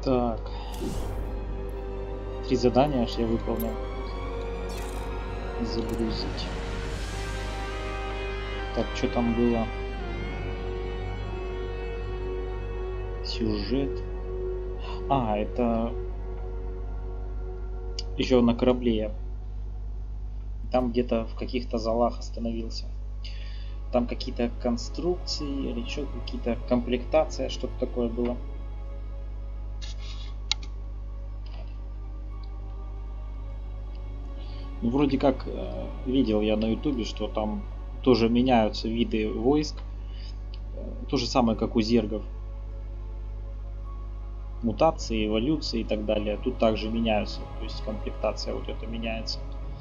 Так. 3 задания аж я выполнил. Загрузить. Так, что там было? Сюжет. А, это еще на корабле я. Там где-то в каких-то залах остановился. Там какие-то конструкции или что, какие-то комплектация, что-то такое было. Ну, вроде как видел я на ютубе, что там тоже меняются виды войск. То же самое, как у зергов. Мутации, эволюции и так далее. Тут также меняются. То есть комплектация вот это меняется.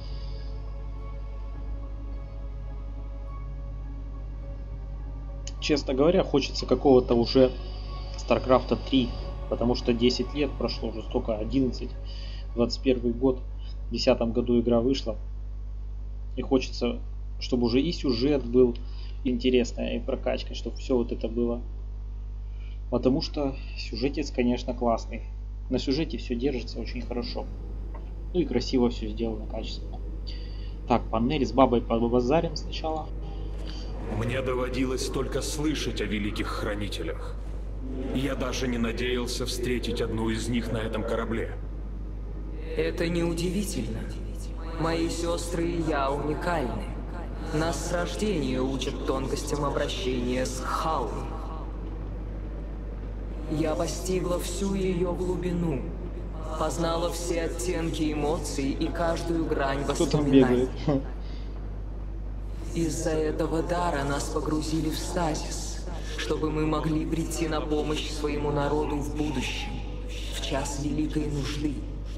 Честно говоря, хочется какого-то уже StarCraft 3. Потому что 10 лет прошло, уже столько, 11, 21 год. В 2010 году игра вышла. И хочется, чтобы уже и сюжет был интересный, и прокачка, чтобы все вот это было. Потому что сюжетец, конечно, классный. На сюжете все держится очень хорошо. Ну и красиво все сделано, качественно. Так, панель с бабой побазарим сначала. Мне доводилось только слышать о великих хранителях. Я даже не надеялся встретить одну из них на этом корабле. Это неудивительно. Мои сестры и я уникальны. Нас с рождения учат тонкостям обращения с Халой. Я постигла всю ее глубину, познала все оттенки эмоций и каждую грань воспоминаний. Из-за этого дара нас погрузили в стазис, чтобы мы могли прийти на помощь своему народу в будущем, в час великой нужды.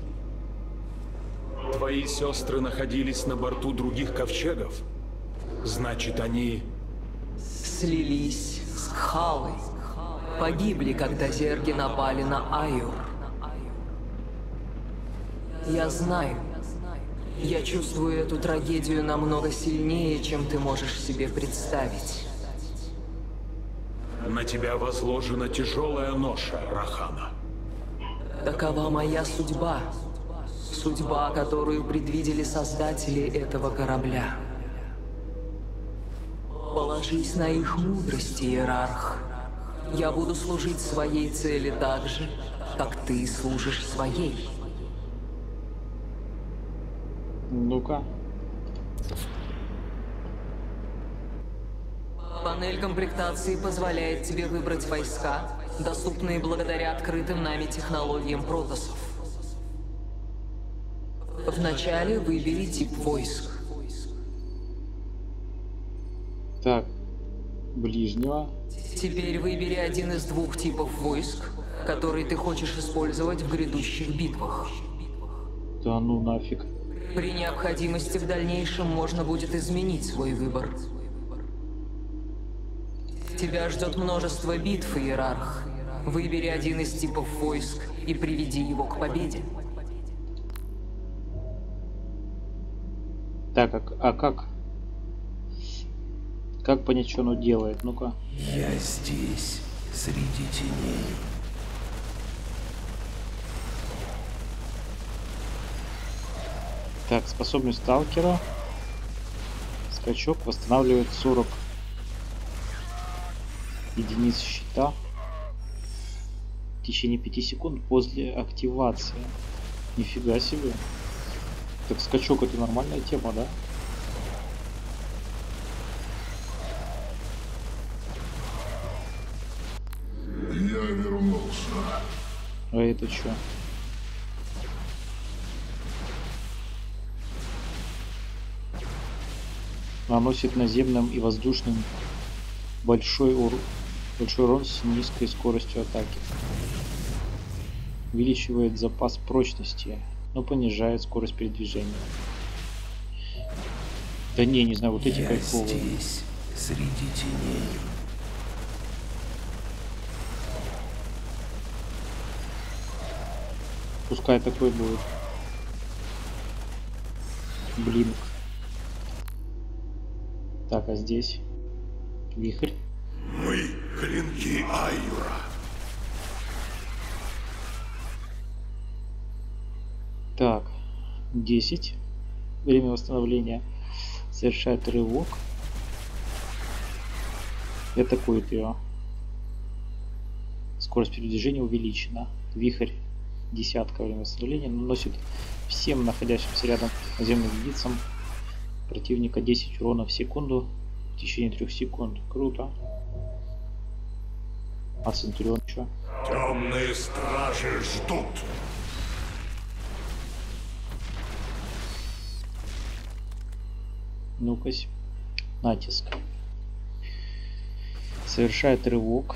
Твои сестры находились на борту других ковчегов? Значит, они... Слились с Кхалой. Погибли, когда зерги напали на Айур. Я знаю. Я чувствую эту трагедию намного сильнее, чем ты можешь себе представить. На тебя возложена тяжелая ноша, Рахана. Такова моя судьба. Судьба, которую предвидели создатели этого корабля. Положись на их мудрость, Иерарх. Я буду служить своей цели так же, как ты служишь своей. Ну-ка. Панель комплектации позволяет тебе выбрать войска, доступные благодаря открытым нами технологиям протоссов. Вначале выбери тип войск. Так, ближнего. Теперь выбери один из двух типов войск, который ты хочешь использовать в грядущих битвах. Да ну нафиг. При необходимости в дальнейшем можно будет изменить свой выбор. Тебя ждет множество битв, Иерарх. Выбери один из типов войск и приведи его к победе. Так, а как? Как понять, что оно делает? Ну-ка. Я здесь, среди теней. Так, способность сталкера. Скачок восстанавливает 40 единиц щита в течение 5 секунд после активации. Нифига себе. Так, скачок это нормальная тема, да? Я вернулся. А это что? Наносит наземным и воздушным большой урон с низкой скоростью атаки. Увеличивает запас прочности, но понижает скорость передвижения. Да не знаю, вот эти кайфовые. Я здесь, среди теней. Пускай такой будет. Блинк. Так, а здесь вихрь. Мы клинки Айюра. Так, 10. Время восстановления. Совершает рывок. И атакует ее. Скорость передвижения увеличена. Вихрь десятка время восстановления наносит всем находящимся рядом наземным единицам противника 10 урона в секунду в течение 3 секунд. Круто. А Центурион что? Темные стражи ждут. Ну-ка, натиск. Совершает рывок.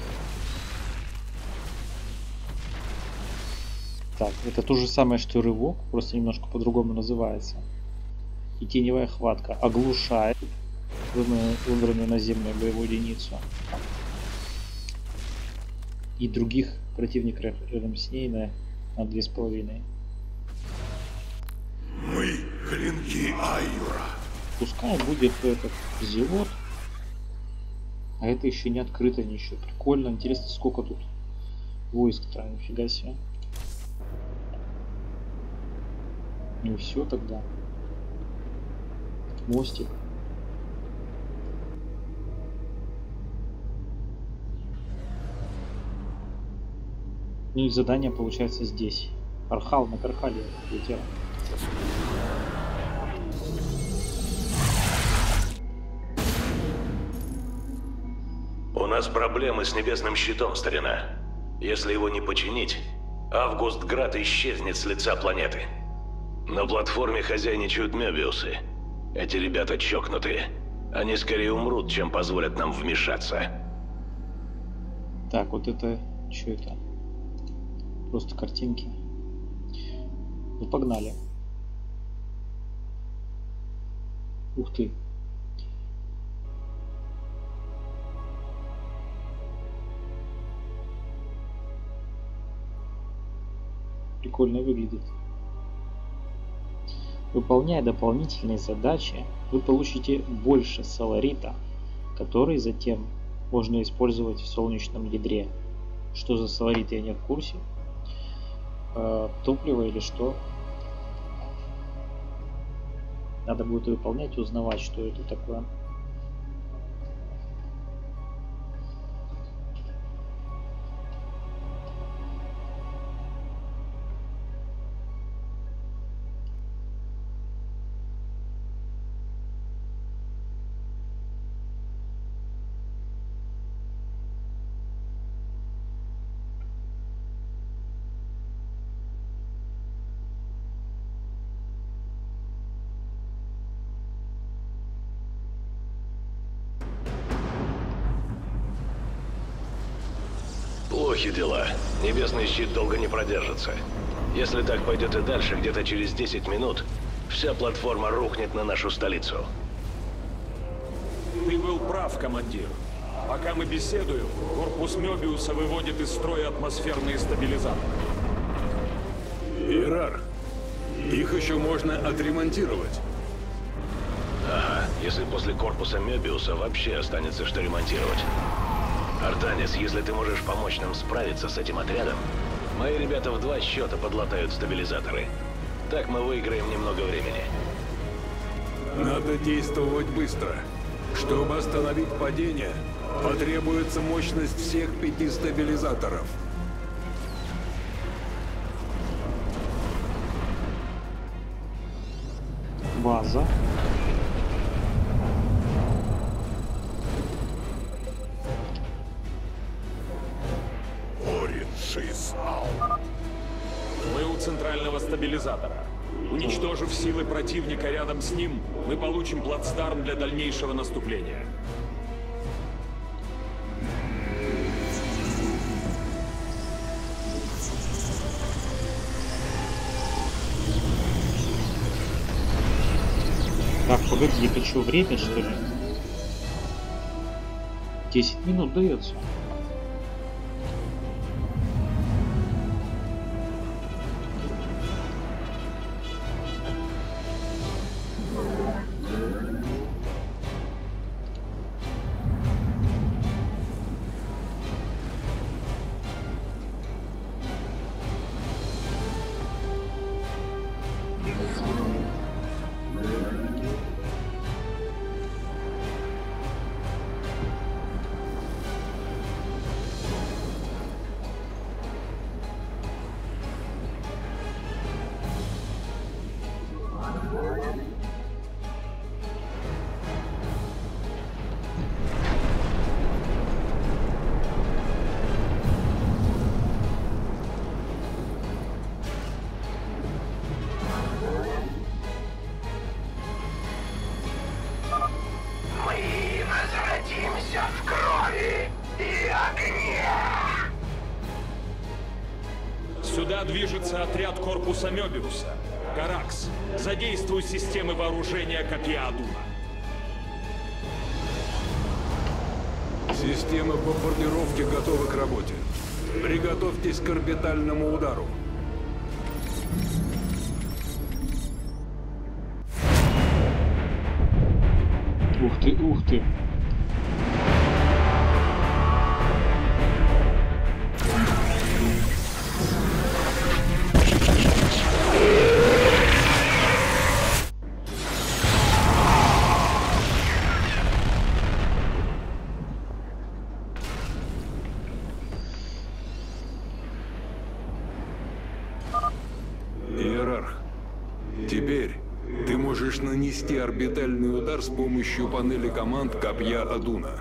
Так, это то же самое, что и рывок, просто немножко по-другому называется. И теневая хватка оглушает выбранную наземную боевую единицу. И других противников рядом с ней на 2,5. Мы клинки Айюра. Пускай будет этот зелот. А это еще не открыто ничего. Прикольно. Интересно, сколько тут войск-то. Нифига себе. Ну все тогда. Мостик. Ну и задание получается здесь. Архал на Кархале летел. У нас проблемы с небесным щитом, старина. Если его не починить, Августград исчезнет с лица планеты. На платформе хозяйничают Мёбиусы. Эти ребята чокнутые. Они скорее умрут, чем позволят нам вмешаться. Так, вот это... Что это? Просто картинки. Ну, погнали. Ух ты. Прикольно выглядит. Выполняя дополнительные задачи, вы получите больше соларита, который затем можно использовать в солнечном ядре. Что за соларит, я не в курсе. Топливо или что? Надо будет выполнять и узнавать, что это такое. Плохи дела. Небесный щит долго не продержится. Если так пойдет и дальше, где-то через 10 минут, вся платформа рухнет на нашу столицу. Ты был прав, командир. Пока мы беседуем, корпус Мёбиуса выводит из строя атмосферные стабилизаторы. Иерарх, их еще можно отремонтировать. Ага, если после корпуса Мёбиуса вообще останется что ремонтировать. Артанис, если ты можешь помочь нам справиться с этим отрядом, мои ребята в 2 счета подлатают стабилизаторы. Так мы выиграем немного времени. Надо действовать быстро. Чтобы остановить падение, потребуется мощность всех 5 стабилизаторов. База. Мы у центрального стабилизатора. Уничтожив силы противника рядом с ним, мы получим плацдарм для дальнейшего наступления. Так, погоди, это что, время, что ли? 10 минут дается. Сюда движется отряд корпуса Мёбиуса. Каракс, задействуй системы вооружения копья Адуна. Системы бомбардировки готовы к работе. Приготовьтесь к орбитальному удару. Ух ты, ух ты. Иерарх, теперь ты можешь нанести орбитальный удар с помощью панели команд копья Адуна.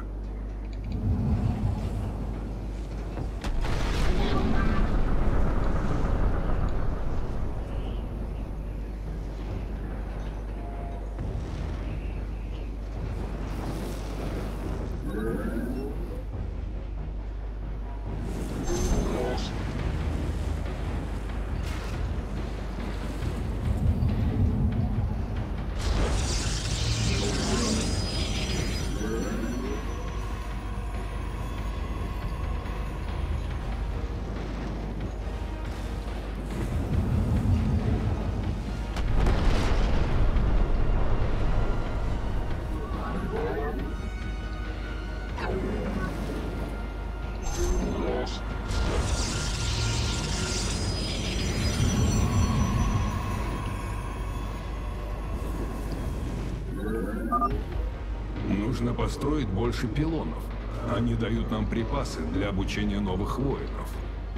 Нужно построить больше пилонов. Они дают нам припасы для обучения новых воинов.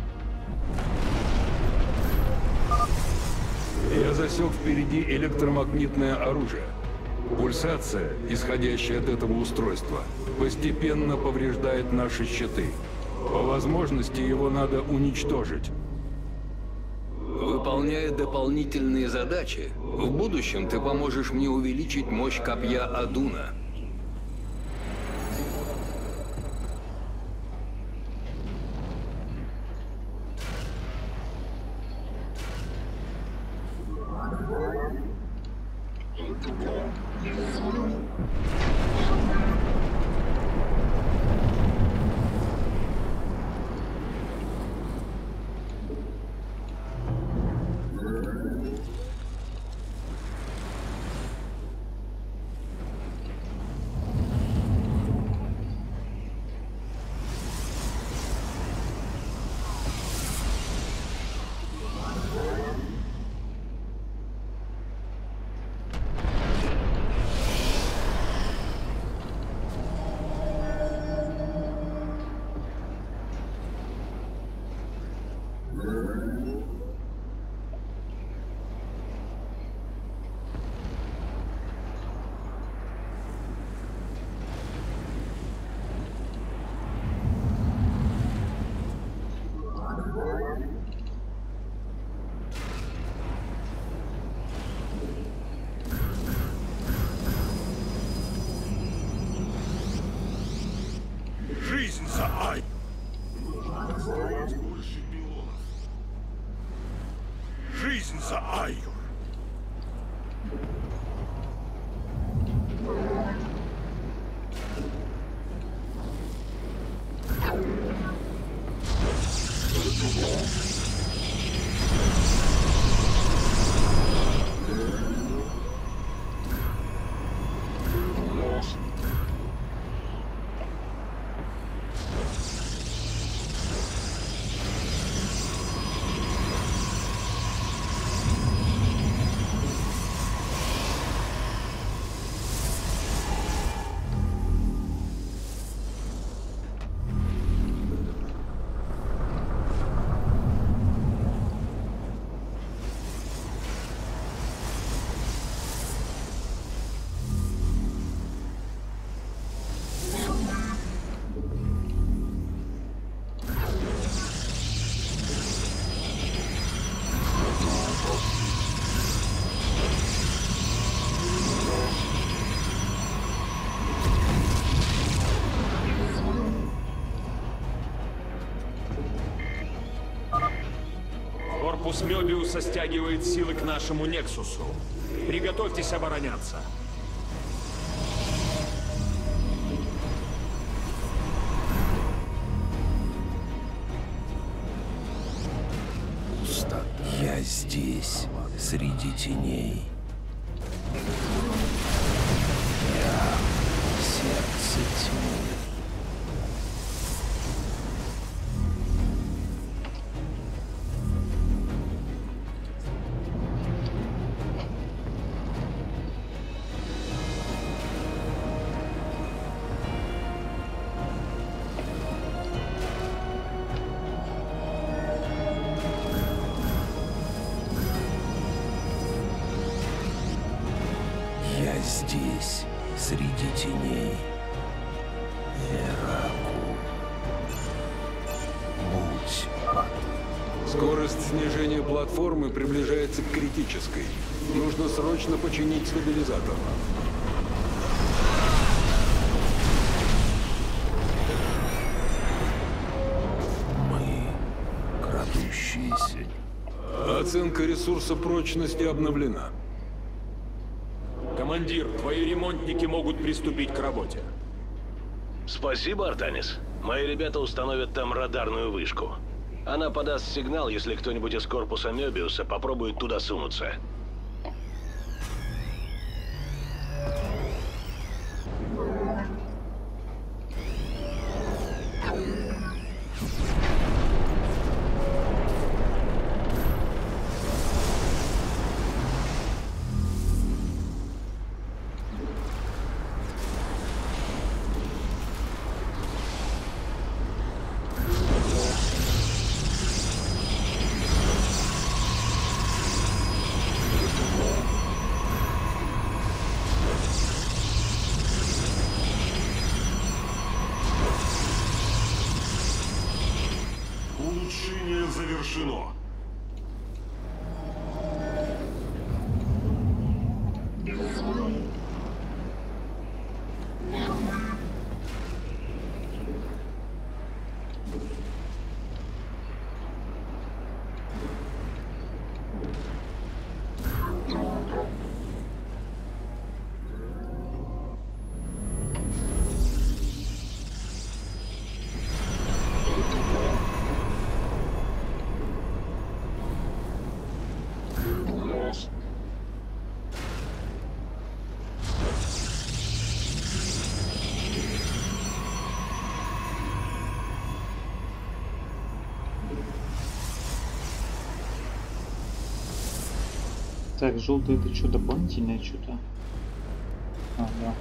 Я засек впереди электромагнитное оружие. Пульсация, исходящая от этого устройства, постепенно повреждает наши щиты. По возможности его надо уничтожить. Выполняя дополнительные задачи, в будущем ты поможешь мне увеличить мощь копья Адуна. Жизнь за Ай! Жизнь за Айюр! Корпус Мёбиуса стягивает силы к нашему Нексусу. Приготовьтесь обороняться. Пусто. Я здесь, среди теней. Я сердце тьмы. Я здесь, среди теней. Вераку. Будь ад. Скорость снижения платформы приближается к критической. Нужно срочно починить стабилизатор. Мы, крадущиеся. Оценка ресурса прочности обновлена. Командир, твои ремонтники могут приступить к работе. Спасибо, Артанис. Мои ребята установят там радарную вышку. Она подаст сигнал, если кто-нибудь из корпуса Мёбиуса попробует туда сунуться. Улучшение завершено. Так, желтый это что, дополнительное что-то? А, да.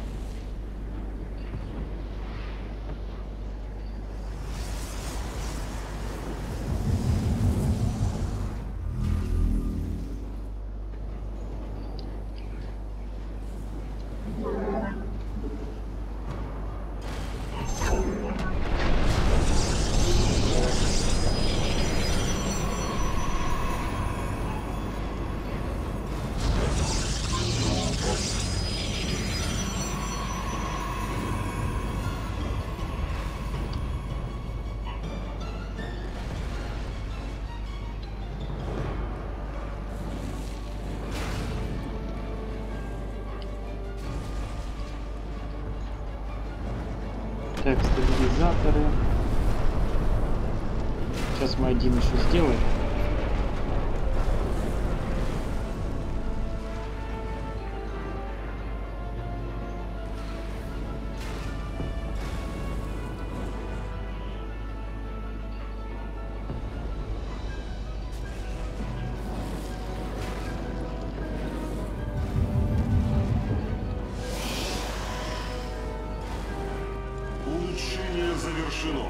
Так, стабилизаторы. Сейчас мы один еще сделаем. Улучшение завершено.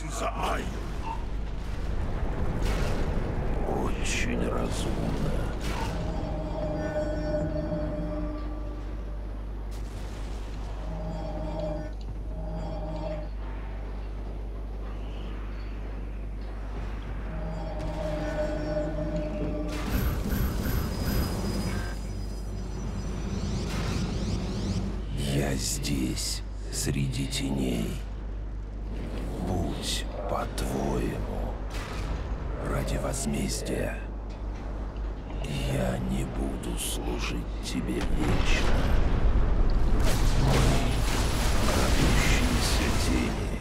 жизнь за Айю. Очень разумно. Я здесь, среди теней. Будь по-твоему. Ради возмездия. Я не буду служить тебе вечно. Мои крадущиеся тени.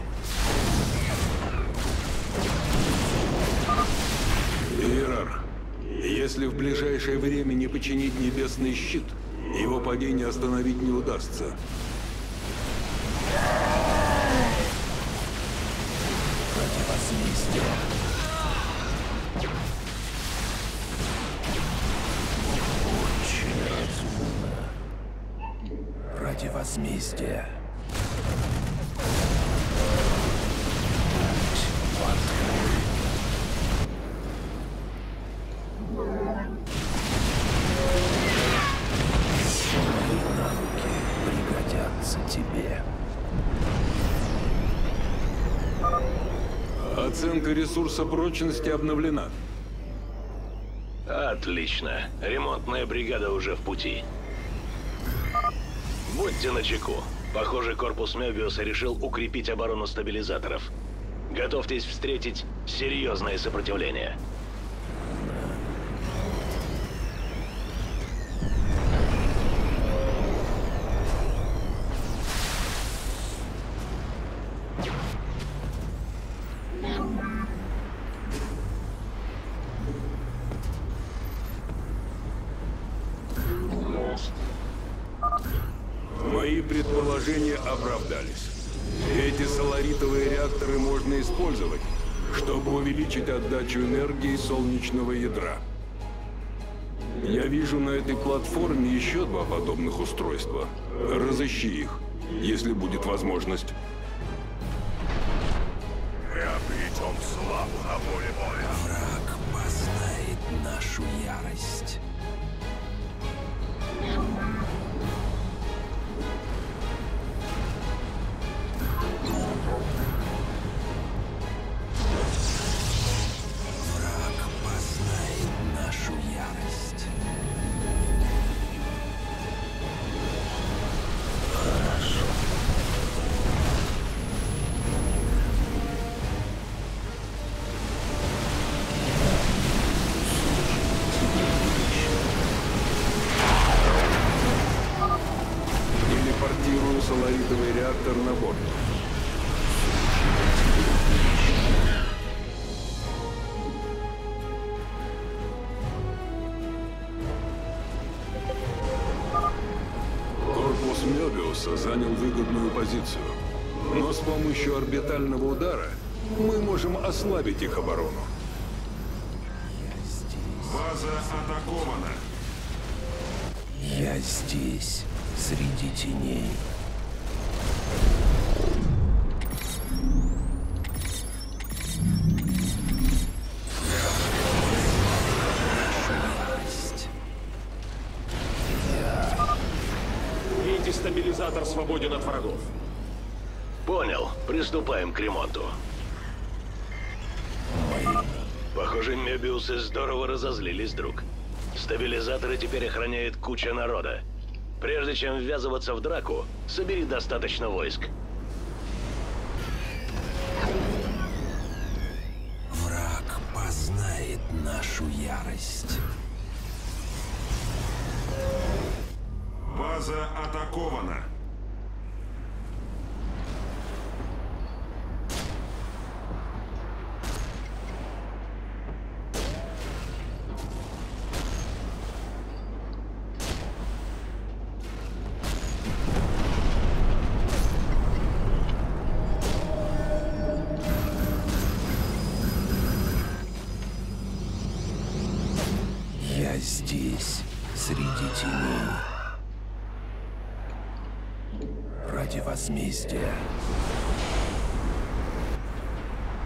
Иерарх, если в ближайшее время не починить небесный щит, его падение остановить не удастся. Ради возмездия. Очень разумно. Ради возмездия. Будь по-твоему. Мои навыки пригодятся тебе. Оценка ресурса прочности обновлена. Отлично. Ремонтная бригада уже в пути. Будьте начеку. Похоже, корпус Мёбиуса решил укрепить оборону стабилизаторов. Готовьтесь встретить серьезное сопротивление. Мои предположения оправдались. Эти соларитовые реакторы можно использовать, чтобы увеличить отдачу энергии солнечного ядра. Я вижу на этой платформе еще 2 подобных устройства. Разыщи их, если будет возможность. Мы обретем славу на поле боя. Враг познает нашу ярость. Враг познает нашу ярость. Хорошо. Телепортирую соларитовый реактор на борт. Корпус Мёбиуса занял выгодную позицию. Но с помощью орбитального удара мы можем ослабить их оборону. База атакована. Я здесь, среди теней. Третий стабилизатор свободен от врагов. Понял. Приступаем к ремонту. Похоже, Мёбиусы здорово разозлились, друг. Стабилизаторы теперь охраняет куча народа. Прежде чем ввязываться в драку, собери достаточно войск. Враг познает нашу ярость. База атакована. Я здесь, среди теней. Ради возмездия.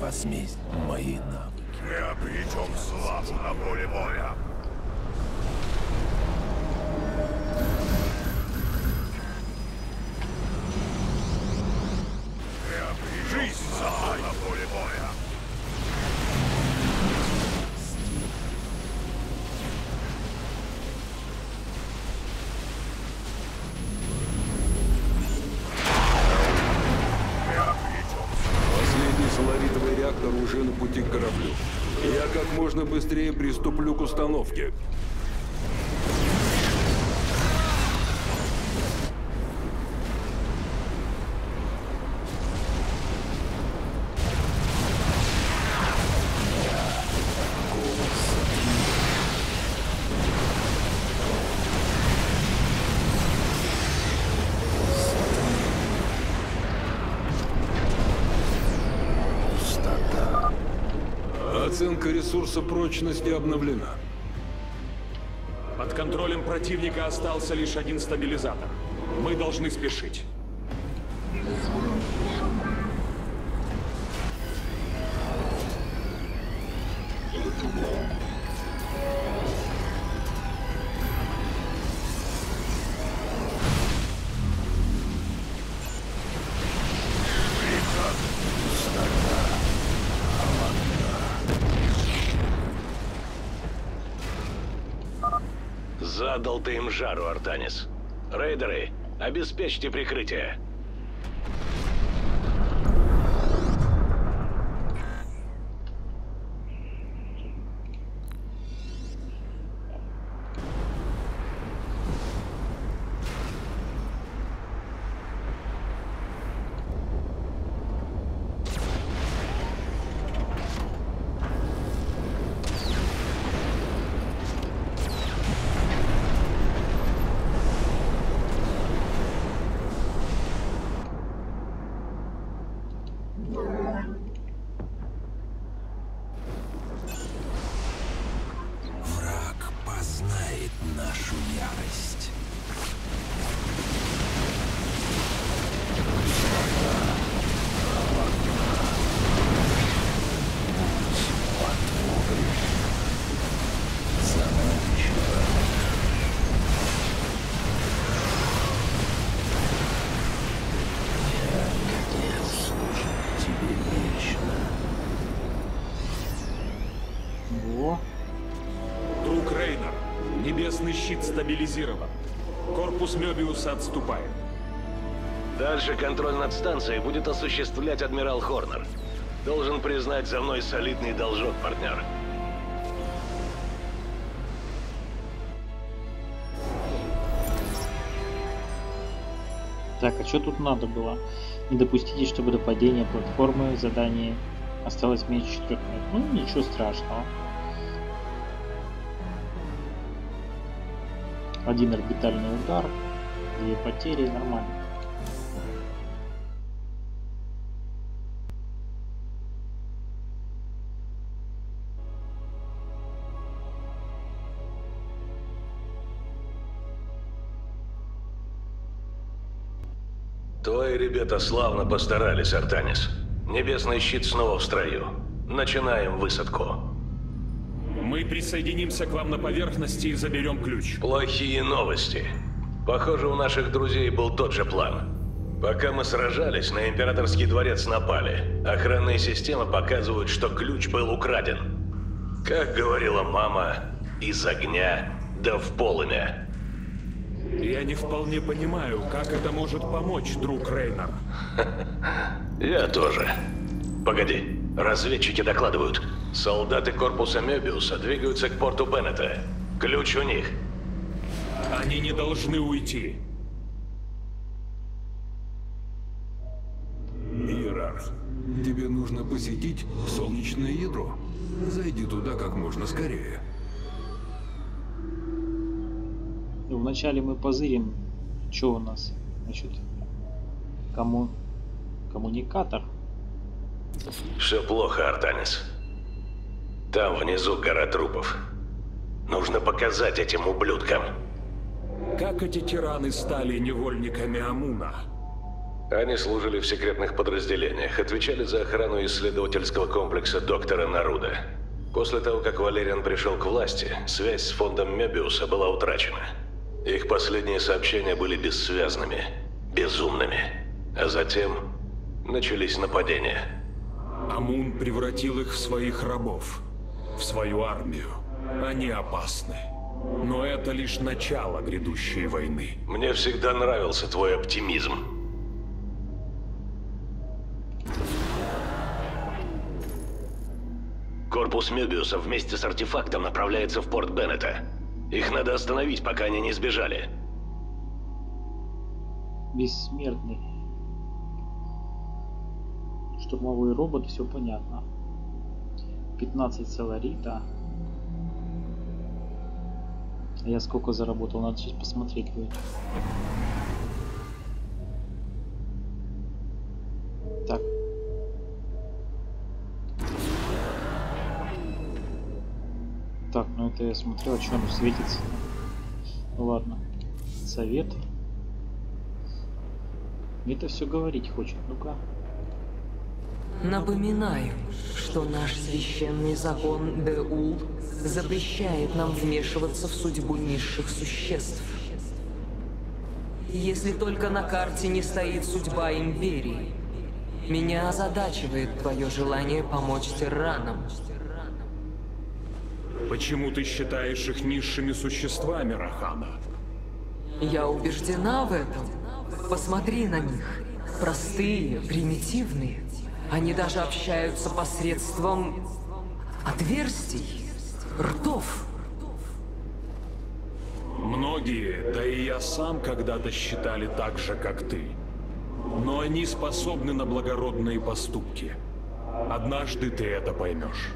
возмездие мои навыки. Мы обретем славу на поле боя. Жизнь на поле боя. Последний соларитовый реактор уже на пути к кораблю. Я как можно быстрее приступлю к установке. Оценка ресурса прочности обновлена. Под контролем противника остался лишь один стабилизатор. Мы должны спешить. Задал ты им жару, Артанис. Рейдеры, обеспечьте прикрытие. Враг познает нашу ярость. Во. Друг Рейнер, небесный щит стабилизирован. Корпус Мёбиуса отступает. Дальше контроль над станцией будет осуществлять адмирал Хорнер. Должен признать, за мной солидный должок, партнер. Так, а что тут надо было? Не допустите, чтобы до падения платформы задание осталось меньше 4 минут. Ну, ничего страшного. Один орбитальный удар, 2 потери, нормально. Твои ребята славно постарались, Артанис. Небесный щит снова в строю. Начинаем высадку. Мы присоединимся к вам на поверхности и заберем ключ. Плохие новости. Похоже, у наших друзей был тот же план. Пока мы сражались, на Императорский дворец напали. Охранные системы показывают, что ключ был украден. Как говорила мама, из огня да в полымя. Я не вполне понимаю, как это может помочь, друг Рейнер. Я тоже. Погоди, разведчики докладывают. Солдаты корпуса Мёбиуса двигаются к порту Беннета. Ключ у них. Они не должны уйти. Иерарх, тебе нужно посетить солнечное ядро. Зайди туда как можно скорее. Вначале мы позырим, что у нас. Значит, коммуникатор. Все плохо, Артанис. Там внизу гора трупов. Нужно показать этим ублюдкам. Как эти тираны стали невольниками Амуна? Они служили в секретных подразделениях, отвечали за охрану исследовательского комплекса доктора Наруда. После того, как Валериан пришел к власти, связь с фондом Мебиуса была утрачена. Их последние сообщения были бессвязными, безумными. А затем начались нападения. Амун превратил их в своих рабов, в свою армию. Они опасны. Но это лишь начало грядущей войны. Мне всегда нравился твой оптимизм. Корпус Мебиуса вместе с артефактом направляется в порт Беннета. Их надо остановить, пока они не сбежали. Бессмертный. Штурмовой робот, все понятно. 15 соларита. А я сколько заработал? Надо сейчас посмотреть будет. Так. Так, ну это я смотрел, а что оно светится. Ну ладно. Совет. Это все говорить хочет. Ну-ка. Напоминаю, что наш священный закон Деул запрещает нам вмешиваться в судьбу низших существ. Если только на карте не стоит судьба Империи. Меня озадачивает твое желание помочь тиранам. Почему ты считаешь их низшими существами, Рахана? Я убеждена в этом. Посмотри на них. Простые, примитивные. Они даже общаются посредством отверстий, ртов. Многие, да и я сам когда-то считали так же, как ты. Но они способны на благородные поступки. Однажды ты это поймешь.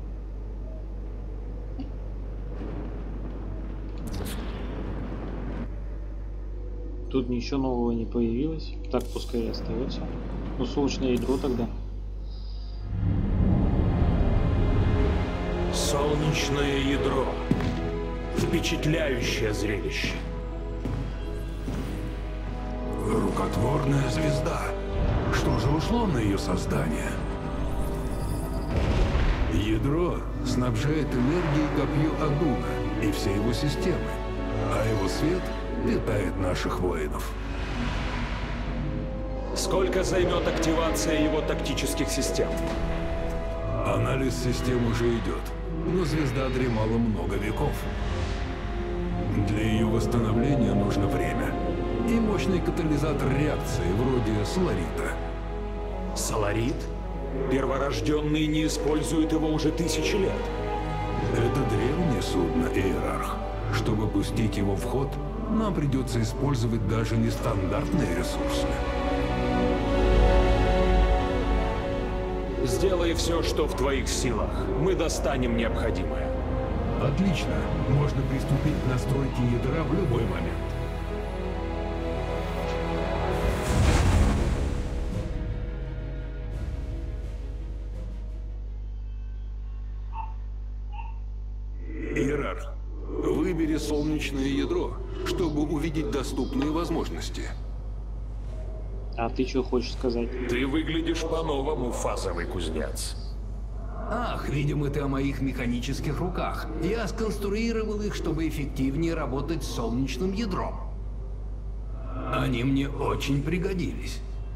Тут ничего нового не появилось. Так пускай и остается. Ну, солнечное ядро тогда. Солнечное ядро. Впечатляющее зрелище. Рукотворная звезда. Что же ушло на ее создание? Ядро снабжает энергией копье Адуна и все его системы, а его свет питает наших воинов. Сколько займет активация его тактических систем? Анализ систем уже идет, но звезда дремала много веков. Для ее восстановления нужно время и мощный катализатор реакции вроде Соларита. Соларит? Перворожденные не используют его уже тысячи лет. Это древнее судно, Иерарх. Чтобы пустить его в ход, нам придется использовать даже нестандартные ресурсы. Сделай все, что в твоих силах. Мы достанем необходимое. Отлично. Можно приступить к настройке ядра в любой момент. Иерарх, выбери солнечное ядро, чтобы увидеть доступные возможности. А ты что хочешь сказать? Ты выглядишь по-новому, фазовый кузнец. Ах, видимо, ты о моих механических руках. Я сконструировал их, чтобы эффективнее работать с солнечным ядром. Они мне очень пригодились.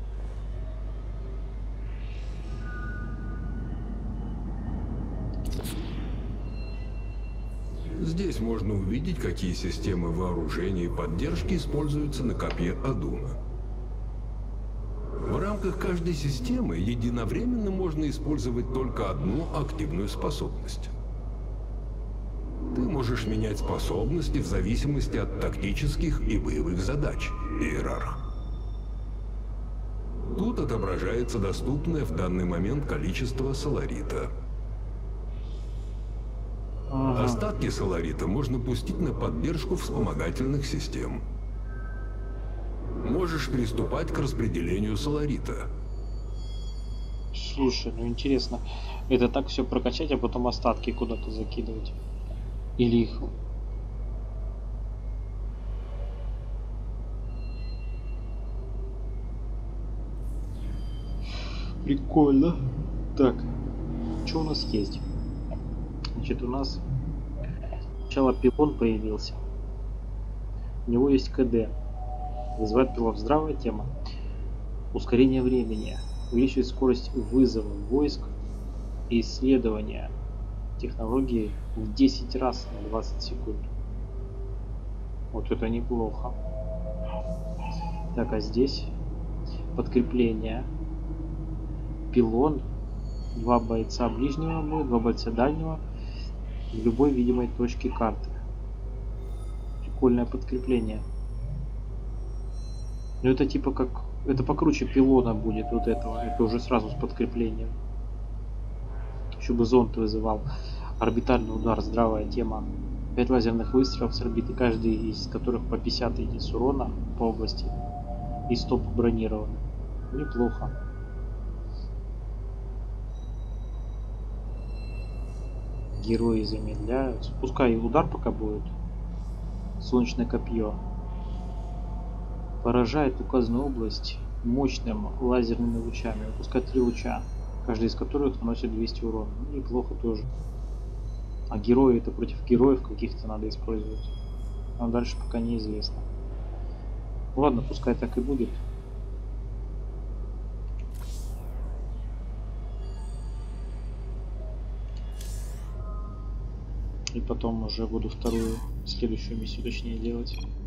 Здесь можно увидеть, какие системы вооружения и поддержки используются на копье Адуна. В рамках каждой системы единовременно можно использовать только одну активную способность. Ты можешь менять способности в зависимости от тактических и боевых задач, Иерарх. Тут отображается доступное в данный момент количество соларита. Остатки соларита можно пустить на поддержку вспомогательных систем. Можешь приступать к распределению соларита. Слушай, ну интересно, это так все прокачать, а потом остатки куда-то закидывать? Или их... Прикольно. Так, что у нас есть? Значит, у нас сначала пилон появился. У него есть КД. Вызывает пилот. Здравая тема. Ускорение времени. Увеличивает скорость вызова войск и исследования технологии в 10 раз на 20 секунд. Вот это неплохо. Так, а здесь подкрепление. Пилон. 2 бойца ближнего боя, 2 бойца дальнего в любой видимой точке карты. Прикольное подкрепление. Но это типа как... Это покруче пилона будет вот этого. Это уже сразу с подкреплением. Еще бы зонд вызывал. Орбитальный удар. Здравая тема. 5 лазерных выстрелов с орбиты, каждый из которых по 50 единиц урона по области. И 100 бронированы. Неплохо. Герои замедляются. Пускай и удар пока будет. Солнечное копье. Поражает указанную область мощным лазерными лучами. Выпускает 3 луча, каждый из которых наносит 200 урона. Ну, неплохо тоже. А герои это против героев каких-то надо использовать. А дальше пока неизвестно. Ладно, пускай так и будет. И потом уже буду следующую миссию точнее делать.